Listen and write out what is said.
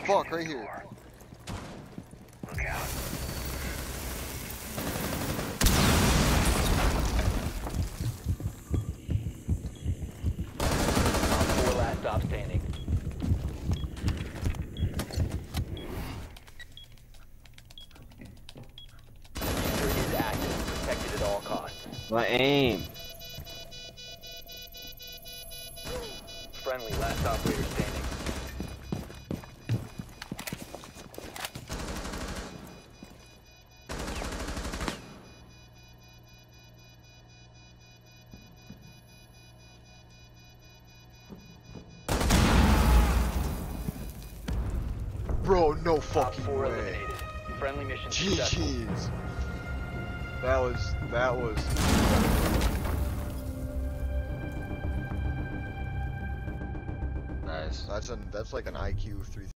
fuck, right here. Look out. Op 4 last stop standing. User is active, protected at all costs. My aim. Friendly, last operator standing. Bro, no Op fucking 4 way. eliminated. Friendly mission successful. GG's. That was. Nice. That's like an IQ 3.